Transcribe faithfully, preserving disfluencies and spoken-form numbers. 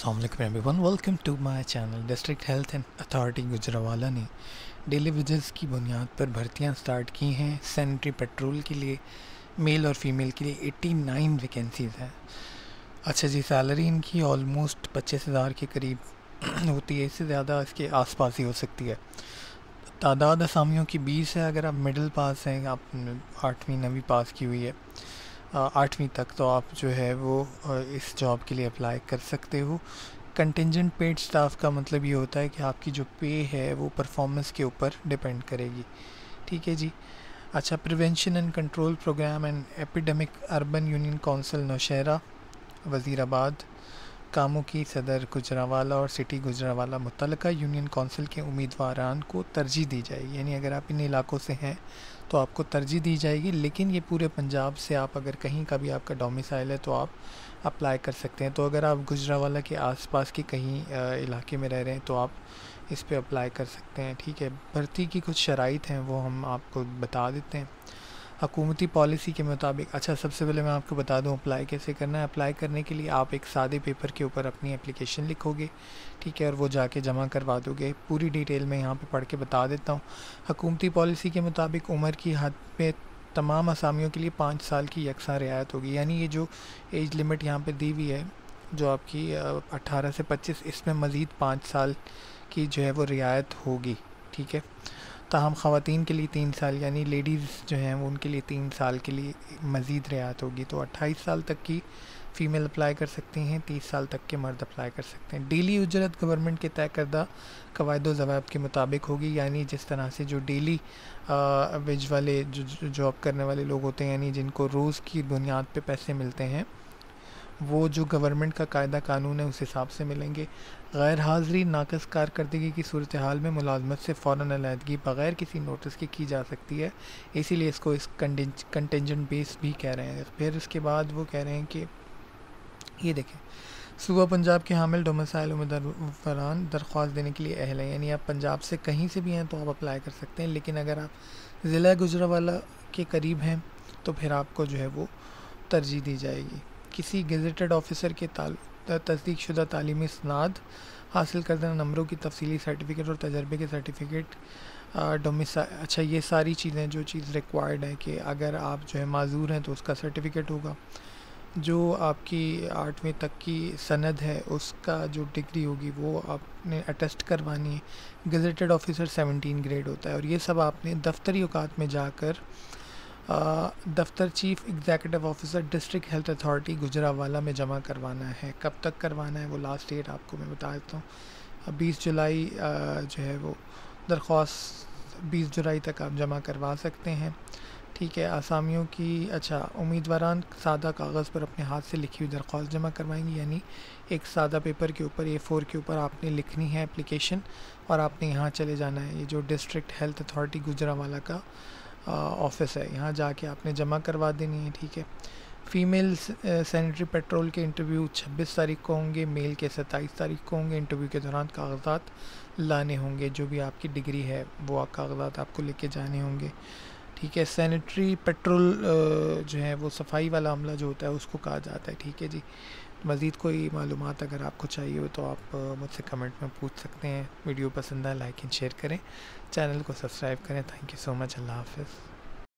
السلام علیکم everyone, welcome to my channel. District health and authority Gujranwala نے daily wages کی بنیاد پر بھرتیاں سٹارٹ کی ہیں۔ سینیٹری پیٹرول کے لیے میل اور فیمیل کے لیے ایٹی نائن ویکینسیز ہیں۔ اچھا جی، سیلری ان کی آلموسٹ پچیس ہزار کے قریب ہوتی ہے، اس سے زیادہ اس کے آس پاس ہی ہو سکتی ہے۔ تعداد اسامیوں کی بیس ہے۔ اگر آپ مڈل پاس ہیں، آپ آٹھویں نویں پاس کی ہوئی ہے آٹھویں تک، تو آپ جو ہے وہ اس جاب کے لیے اپلائی کر سکتے ہو۔ کنٹینجنٹ پیڈ سٹاف کا مطلب یہ ہوتا ہے کہ آپ کی جو پے ہے وہ پرفارمنس کے اوپر ڈیپینڈ کرے گی، ٹھیک ہے جی۔ اچھا، prevention and control program and epidemic urban union council Nowshera Wazirabad کاموں کی صدر گجرانوالہ اور سٹی گجرانوالہ متعلقہ یونین کونسل کے امیدواران کو ترجیح دی جائے گی، یعنی اگر آپ ان علاقوں سے ہیں تو آپ کو ترجیح دی جائے گی، لیکن یہ پورے پنجاب سے آپ اگر کہیں کا بھی آپ کا ڈومیسائل ہے تو آپ اپلائی کر سکتے ہیں۔ تو اگر آپ گجرانوالہ کے آس پاس کے کہیں علاقے میں رہ رہے ہیں تو آپ اس پہ اپلائی کر سکتے ہیں، ٹھیک ہے۔ بھرتی کی کچھ شرائط ہیں وہ ہم آپ کو بتا دیتے ہیں حکومتی پالیسی کے مطابق۔ اچھا، سب سے پہلے میں آپ کو بتا دوں اپلائی کیسے کرنا ہے۔ اپلائی کرنے کے لیے آپ ایک سادے پیپر کے اوپر اپنی اپلیکیشن لکھو گے، ٹھیک ہے، اور وہ جا کے جمع کروا دو گے۔ پوری ڈیٹیل میں یہاں پہ پڑھ کے بتا دیتا ہوں۔ حکومتی پالیسی کے مطابق عمر کی حد پہ تمام اسامیوں کے لیے پانچ سال کی یکساں رعایت ہوگی، یعنی یہ جو ایج لمٹ یہاں پہ دی ہوئی ہے جو آپ کی اٹھارہ سے پچیس، اس میں مزید پانچ سال کی جو ہے وہ رعایت ہوگی، ٹھیک ہے۔ تاہم خواتین کے لیے تین سال، یعنی لیڈیز جو ہیں وہ ان کے لیے تین سال کے لیے مزید رعایت ہوگی۔ تو اٹھائیس سال تک کی فیمیل اپلائی کر سکتی ہیں، تیس سال تک کے مرد اپلائی کر سکتے ہیں۔ ڈیلی اجرت گورنمنٹ کے طے کردہ قواعد و ضوابط کے مطابق ہوگی، یعنی جس طرح سے جو ڈیلی ویج والے جو جاب کرنے والے لوگ ہوتے ہیں، یعنی جن کو روز کی بنیاد پہ پیسے ملتے ہیں، وہ جو گورنمنٹ کا قاعدہ قانون ہے اس حساب سے ملیں گے۔ غیر حاضری ناقص کارکردگی کی صورتحال میں ملازمت سے فوراً علیحدگی بغیر کسی نوٹس کے کی جا سکتی ہے، اسی لیے اس کو اس کنٹینجنٹ بیس بھی کہہ رہے ہیں۔ پھر اس کے بعد وہ کہہ رہے ہیں کہ یہ دیکھیں، صوبہ پنجاب کے حامل ڈومیسائل امیدواران درخواست دینے کے لیے اہل ہیں، یعنی آپ پنجاب سے کہیں سے بھی ہیں تو آپ اپلائی کر سکتے ہیں، لیکن اگر آپ ضلع گجرانوالہ کے قریب ہیں تو پھر آپ کو جو ہے وہ ترجیح دی جائے گی۔ کسی گیزیٹڈ آفیسر کے تصدیق شدہ تعلیمی اسناد، حاصل کردہ نمبروں کی تفصیلی سرٹیفکیٹ اور تجربے کے سرٹیفکیٹ، ڈومیسائل، اچھا یہ ساری چیزیں جو چیز ریکوائرڈ ہے کہ اگر آپ جو ہے معذور ہیں تو اس کا سرٹیفکیٹ ہوگا، جو آپ کی آٹھویں تک کی سند ہے اس کا جو ڈگری ہوگی وہ آپ نے اٹیسٹ کروانی ہے۔ گیزیٹڈ آفیسر سیونٹین گریڈ ہوتا ہے، اور یہ سب آپ نے دفتری اوقات میں جا کر دفتر chief executive officer district health authority Gujranwala میں جمع کروانا ہے۔ کب تک کروانا ہے وہ لاسٹ ڈیٹ آپ کو میں بتا دیتا ہوں، بیس جولائی جو ہے وہ درخواست بیس جولائی تک آپ جمع کروا سکتے ہیں، ٹھیک ہے۔ آسامیوں کی، اچھا، امیدواران سادہ کاغذ پر اپنے ہاتھ سے لکھی ہوئی درخواست جمع کروائیں گی، یعنی ایک سادہ پیپر کے اوپر اے فور کے اوپر آپ نے لکھنی ہے اپلیکیشن، اور آپ نے یہاں چلے جانا ہے، یہ جو ڈسٹرکٹ ہیلتھ اتھارٹی گجرانوالہ کا آفس ہے، یہاں جا کے آپ نے جمع کروا دینی ہے، ٹھیک ہے۔ فیمیل سینیٹری پیٹرول کے انٹرویو چھبیس تاریخ کو ہوں گے، میل کے ستائیس تاریخ کو ہوں گے۔ انٹرویو کے دوران کاغذات لانے ہوں گے، جو بھی آپ کی ڈگری ہے وہ کاغذات آپ کو لے کے جانے ہوں گے، ٹھیک ہے۔ سینیٹری پیٹرول جو ہے وہ صفائی والا عملہ جو ہوتا ہے اس کو کہا جاتا ہے، ٹھیک ہے جی۔ مزید کوئی معلومات اگر آپ کو چاہیے ہو تو آپ مجھ سے کمنٹ میں پوچھ سکتے ہیں۔ ویڈیو پسند آئے لائک اینڈ شیئر کریں، چینل کو سبسکرائب کریں۔ تھینک یو سو مچ، اللہ حافظ۔